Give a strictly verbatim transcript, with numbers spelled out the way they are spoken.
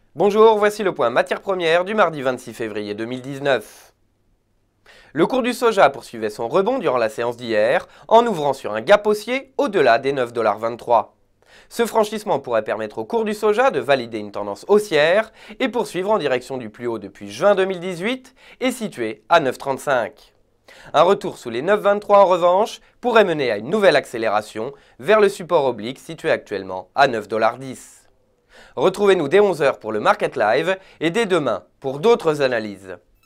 Bonjour, voici le point matières premières du mardi vingt-six février deux mille dix-neuf. Le cours du soja poursuivait son rebond durant la séance d'hier en ouvrant sur un gap haussier au-delà des neuf virgule vingt-trois dollars. Ce franchissement pourrait permettre au cours du soja de valider une tendance haussière et poursuivre en direction du plus haut depuis juin deux mille dix-huit et situé à neuf virgule trente-cinq. Un retour sous les neuf virgule vingt-trois en revanche pourrait mener à une nouvelle accélération vers le support oblique situé actuellement à neuf virgule dix dollars. Retrouvez-nous dès onze heures pour le Market Live et dès demain pour d'autres analyses.